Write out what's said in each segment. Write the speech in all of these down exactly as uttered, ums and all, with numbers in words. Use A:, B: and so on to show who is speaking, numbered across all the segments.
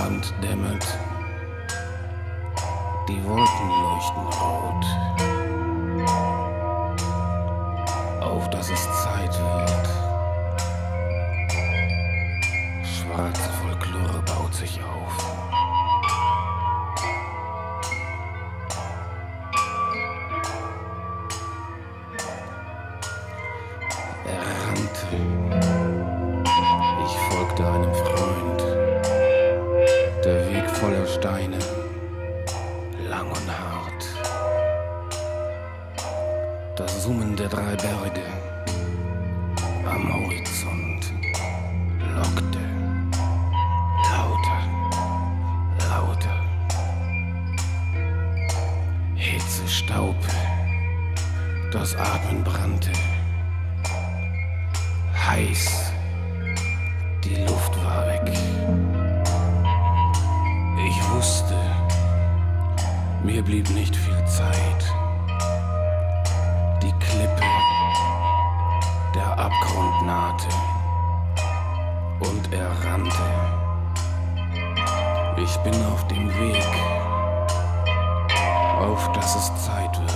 A: Abend dämmert, die Wolken leuchten rot, auf dass es Zeit wird. Schwarze Folklore baut sich auf. Er rannte, ich folgte einem Freund, der Weg voller Steine, lang und hart. Das Summen der drei Berge am Horizont lockte. Lauter, lauter. Hitze, Staub, das Atmen brannte. Heiß, die Luft war weg. Ich wusste, mir blieb nicht viel Zeit. Die Klippe, der Abgrund nahte und er rannte. Ich bin auf dem Weg, auf dass es Zeit wird.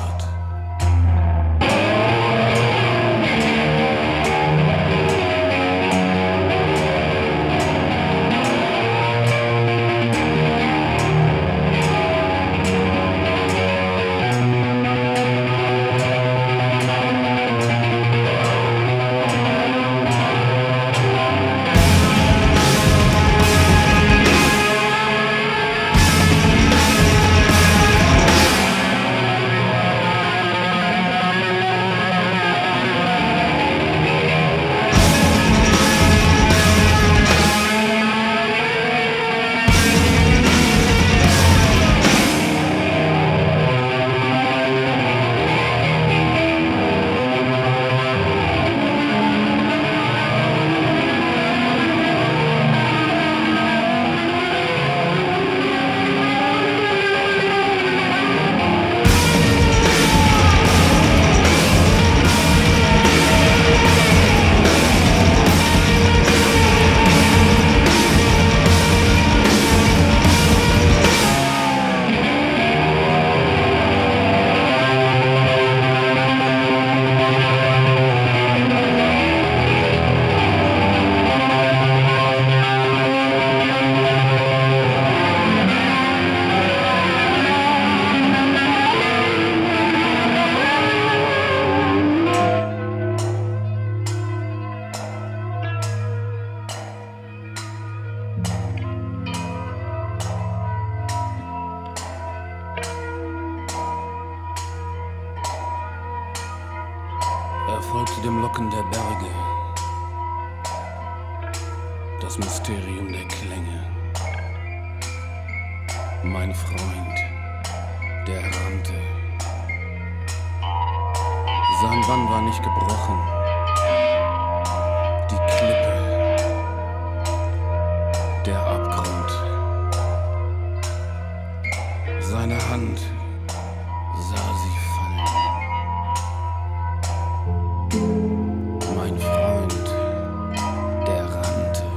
A: Er folgte dem Locken der Berge, das Mysterium der Klänge. Mein Freund, der rannte. Sein Bann war nicht gebrochen. Die Klippe, der Abgrund. Seine Hand sah sie fallen. Mein Freund, der rannte.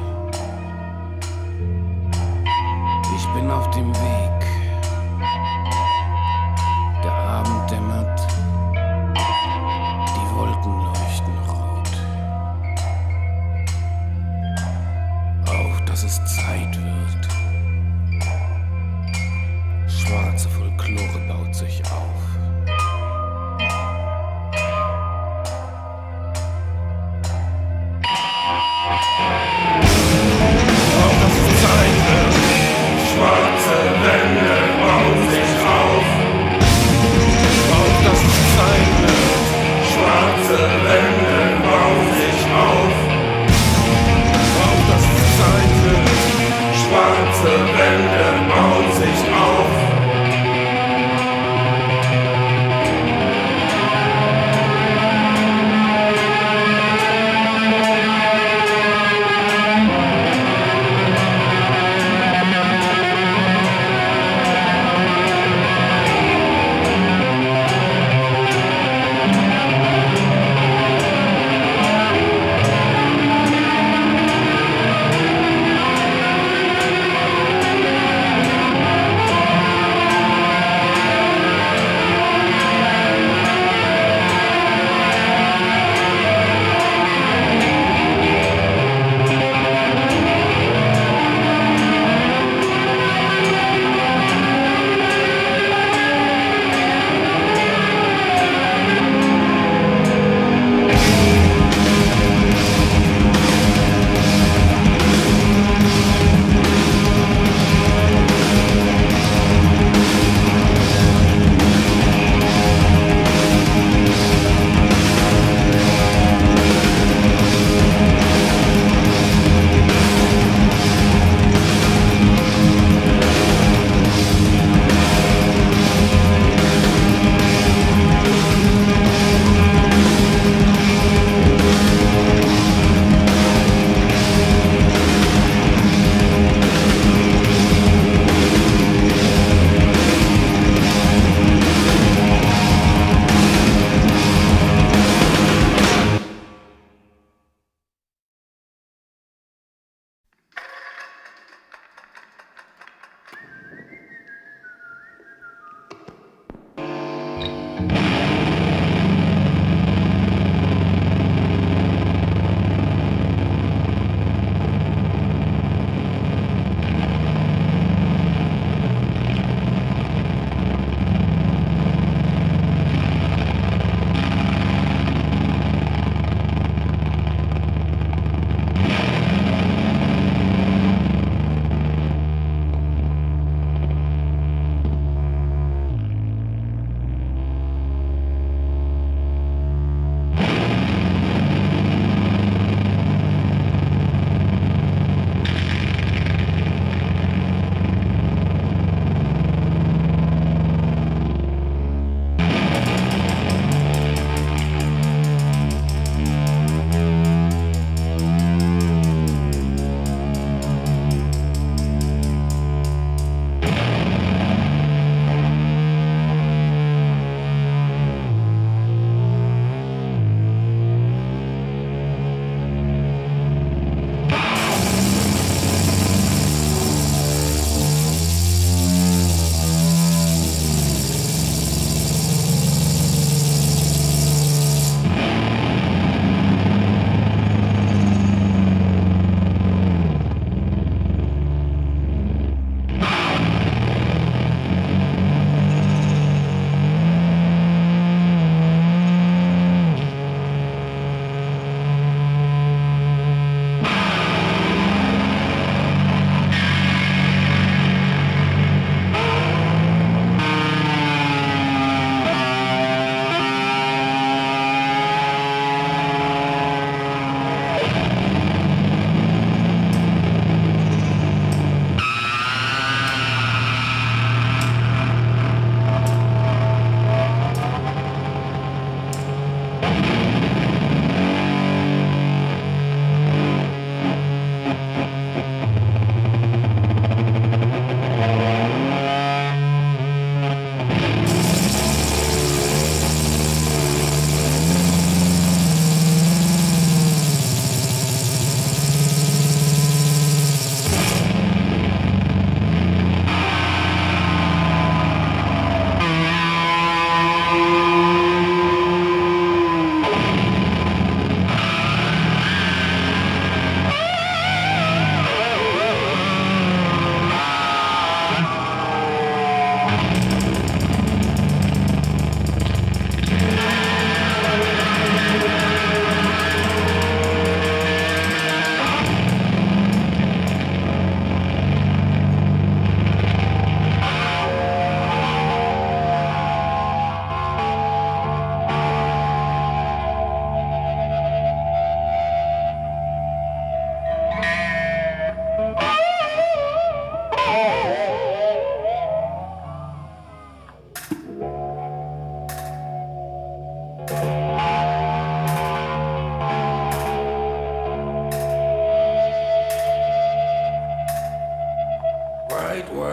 A: Ich bin auf dem Weg. Der Abend dämmert. Die Wolken leuchten rot. Auf dass es Zeit wird. Schwarze Folklore baut sich auf.
B: Auf dass es Zeit wird. Schwarze Wände bauen sich auf. Auf dass es Zeit wird. Schwarze Wände bauen sich auf. Auf dass es Zeit wird. Schwarze Wände bauen sich auf.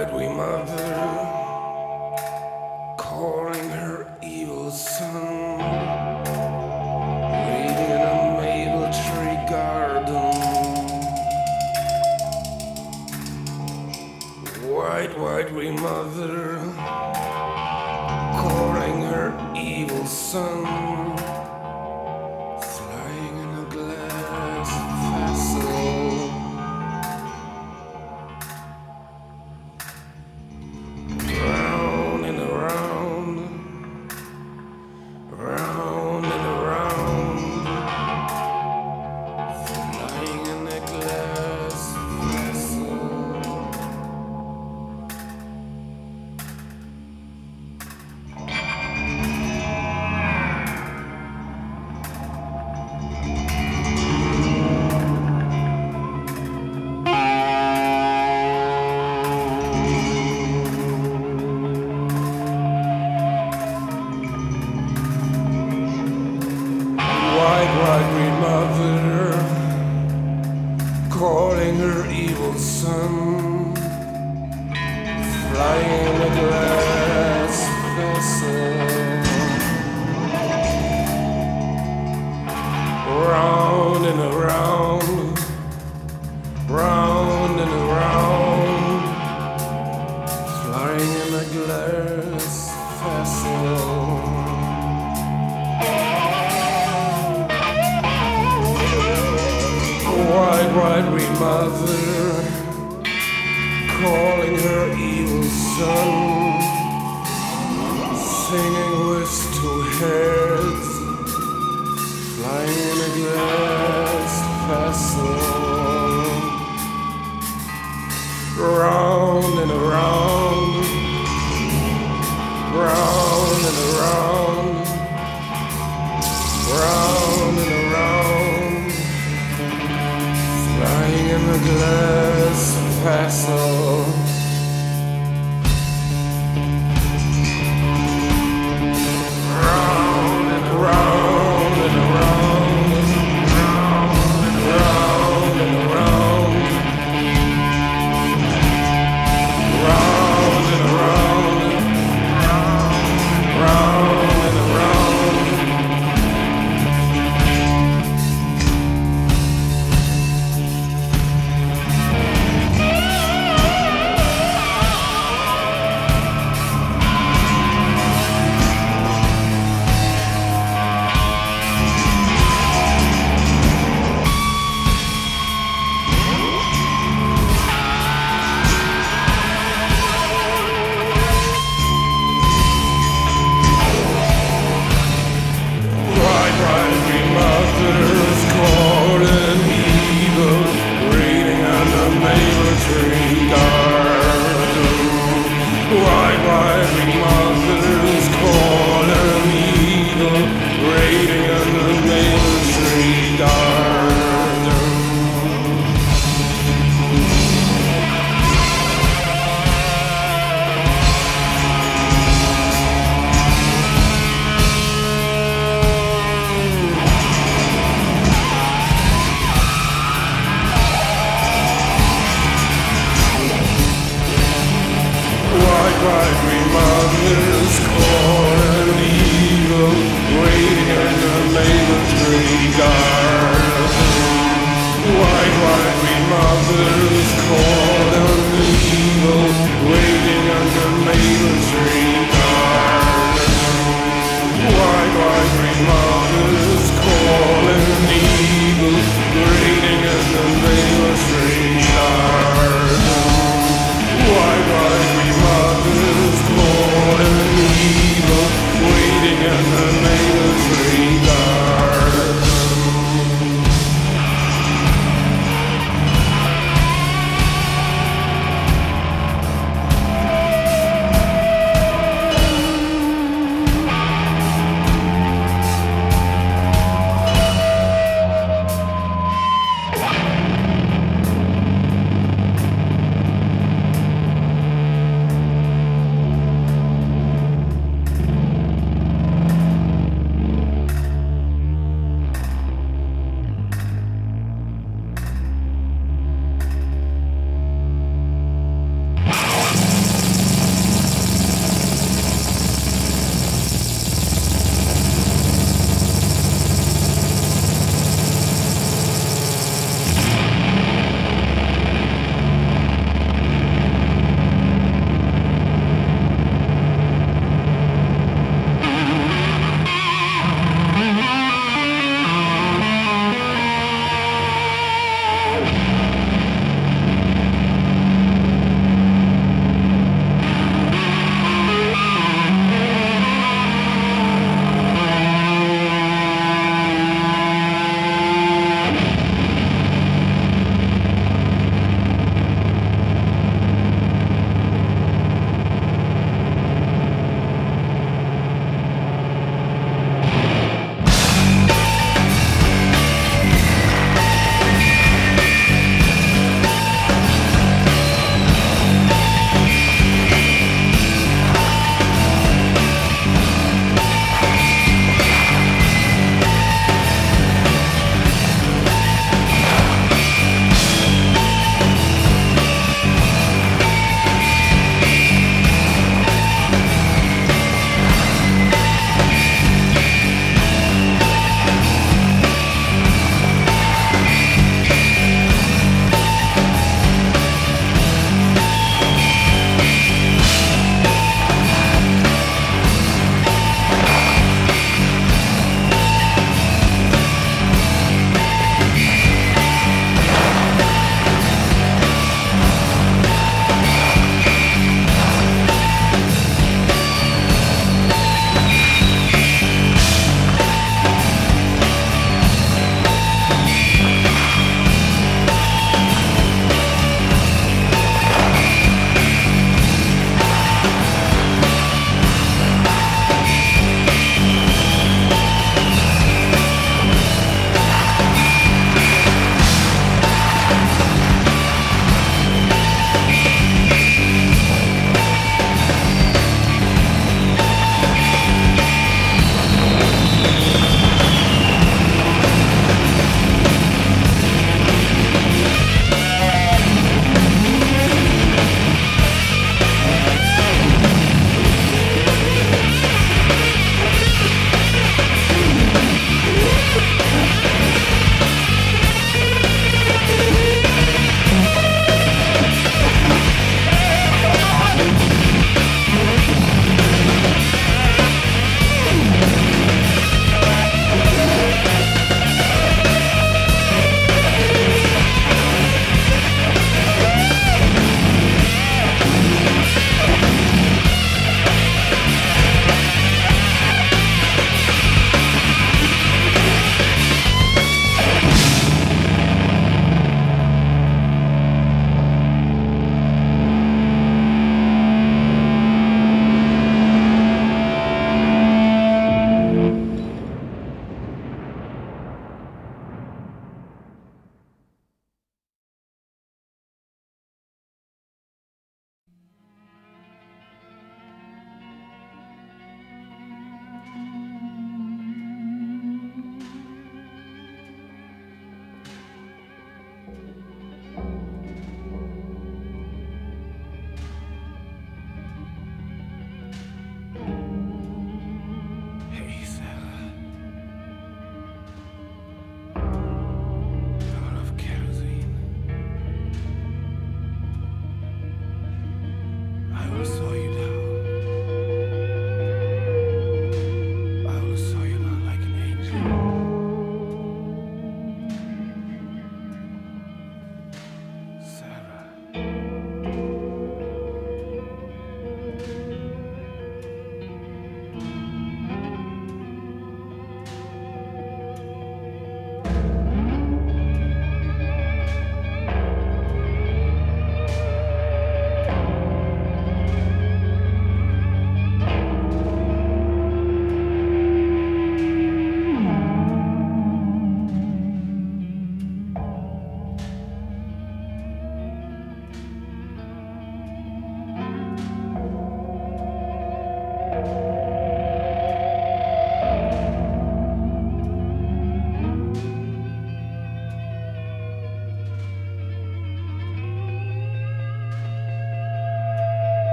B: white wee mother, calling her evil son, waiting in a maple tree garden. White, white wee mother, calling her evil son, flying in a glass vessel. Round and around, round and around, flying in a glass vessel. White, white wee mother, calling her evil son, flying in a glass vessel. Round and around, round and around, flying in a glass vessel. White, white wee mother, calling her evil son, singing with two heads, flying in a glass vessel. Round and around, round and around, round and around, flying in a glass vessel. Round and around and around, round and around and around, round and around, round and around. White, white wee mothers, calling evil, reading on the maple tree garden. White, white wee mothers, calling evil, reading on the maple tree garden. White, white wee mothers, calling evil, waiting in the maple tree garden. White, white wee mothers, calling evil, waiting in the maple tree garden. White, white wee mothers, calling evil, waiting in the maple tree garden. White, white wee mothers, calling evil, waiting in the maple tree garden.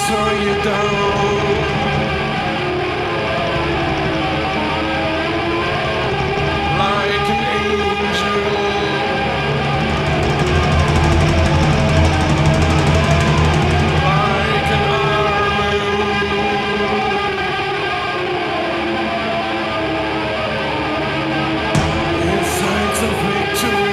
B: tore you down. Like an angel. Like an army. In signs of victory.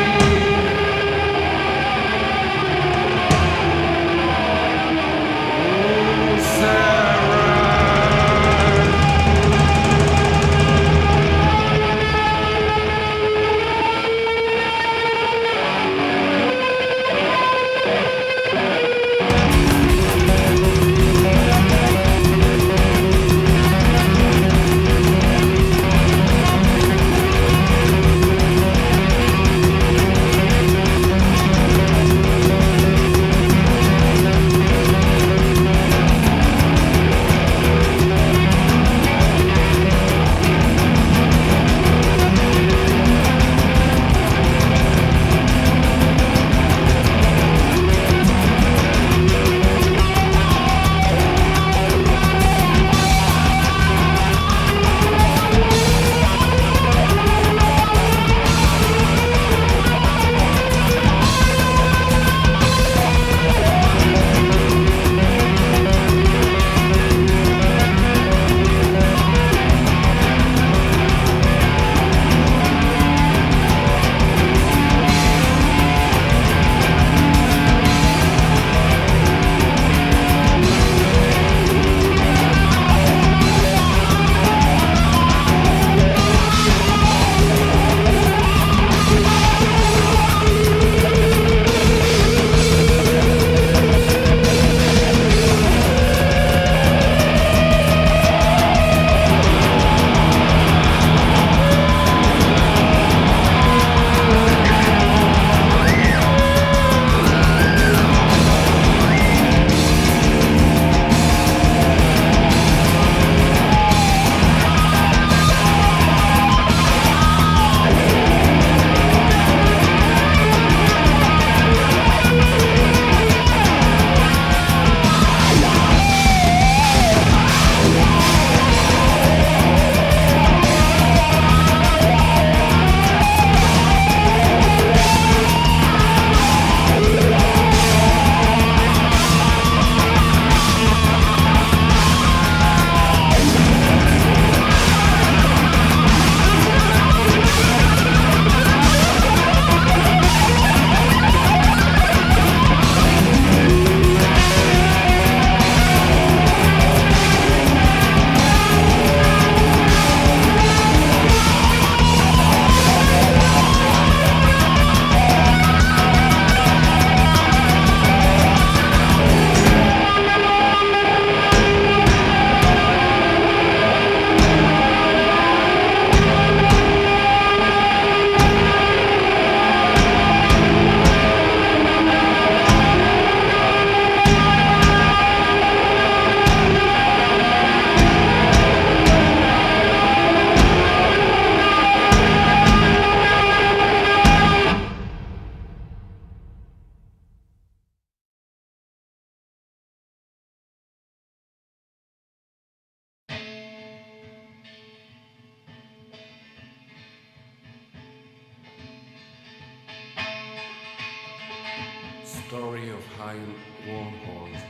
B: Story of high warhorse.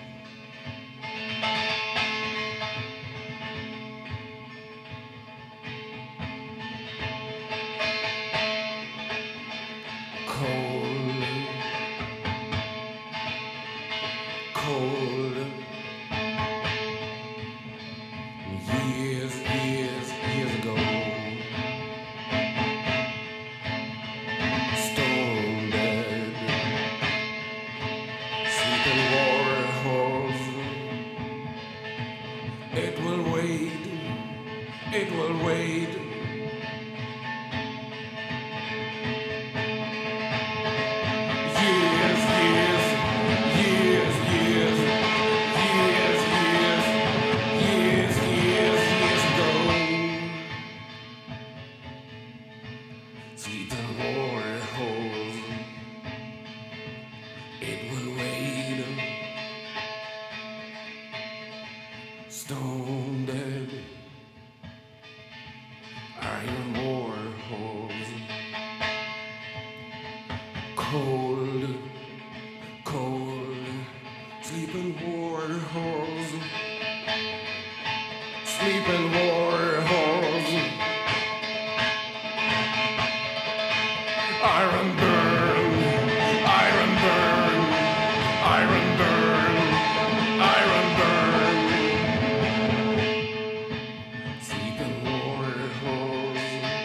B: Cold, cold. Years, years, years ago. Stone dead. Sleeping water holes. It will wait. It will wait. Years, years, years, years, years, years, years, years, years ago. Sleeping water holes. It will wait.
A: stone dead iron warhols, cold, cold, sleeping warhols, sleeping warhols, iron burn, iron burn, iron burn, iron burn, sleeping warhols.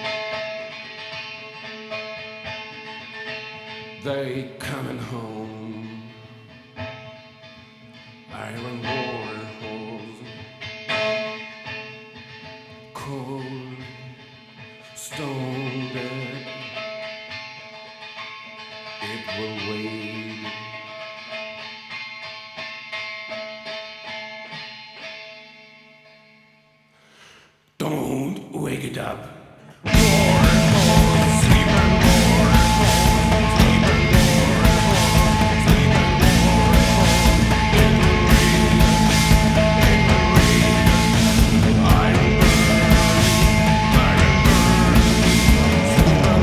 A: They coming home, iron warhols, cold, stone dead. It will wait. Don't wake it up. Warhols, sleeping warhols, sleeping warhols, sleeping warhols. It will wait. It will wait. Iron burn, iron burn, sleeping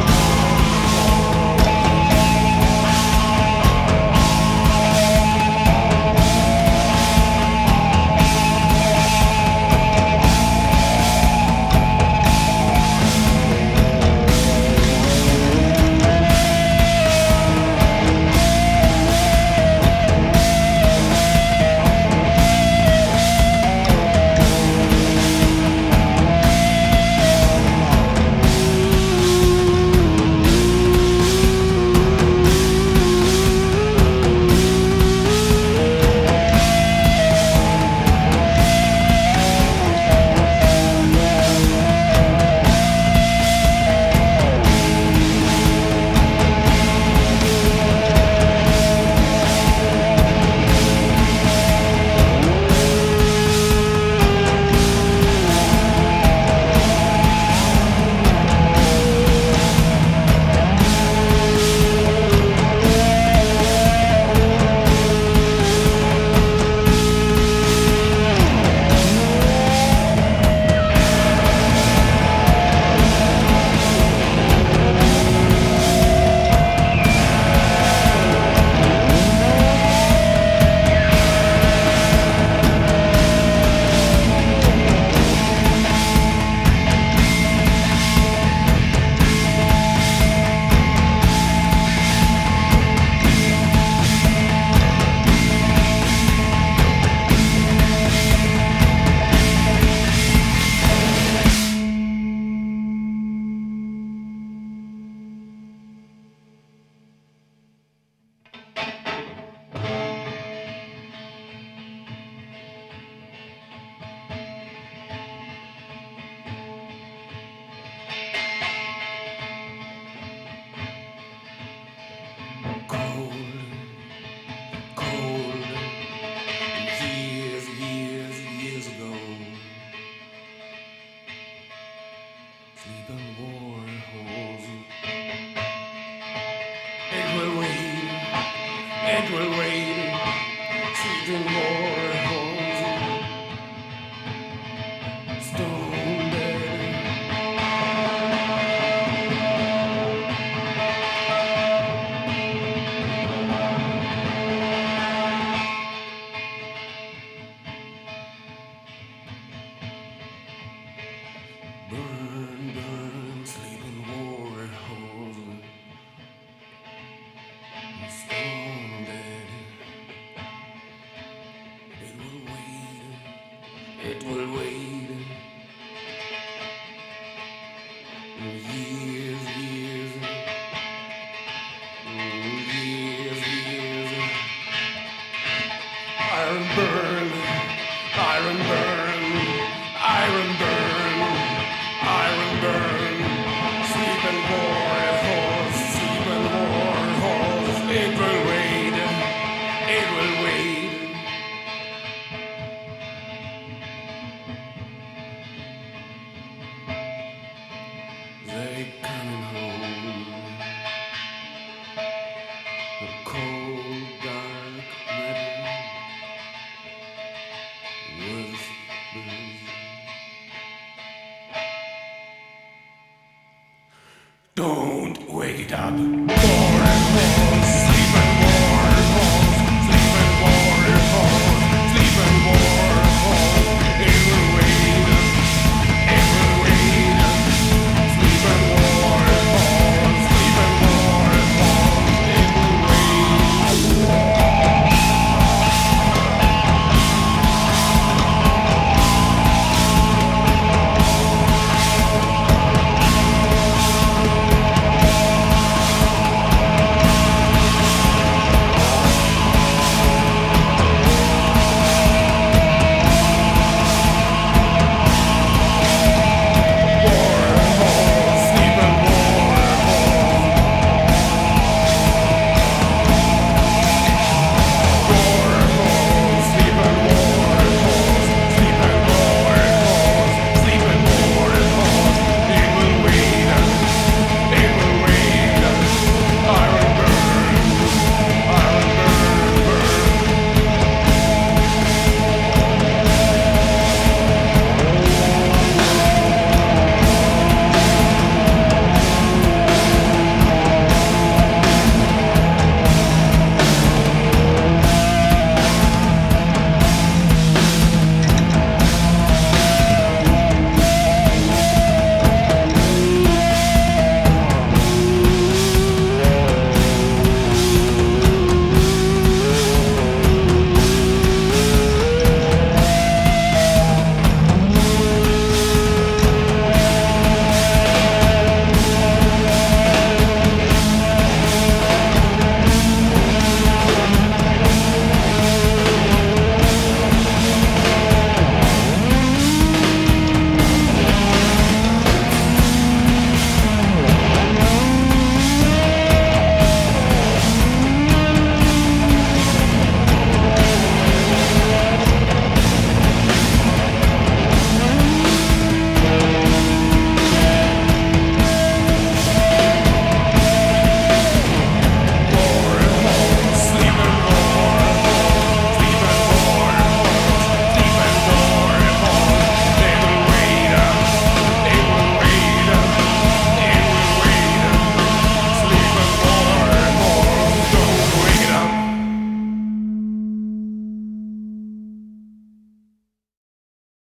A: dub.
B: More and more